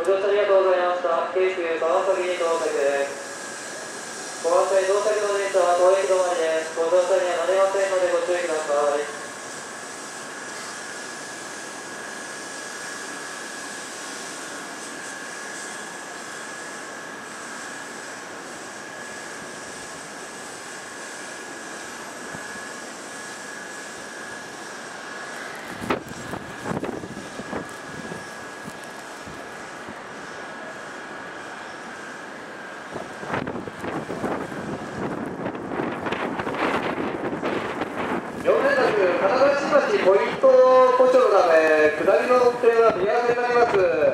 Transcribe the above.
ご乗車ありがとうございました。京急川崎に到着です。ご発車到着の電車は当駅止まりです。ご乗車にはなりませんのでご注意ください。4連絡金沢新町ポイント故障のため下りの運転は見合わせになります。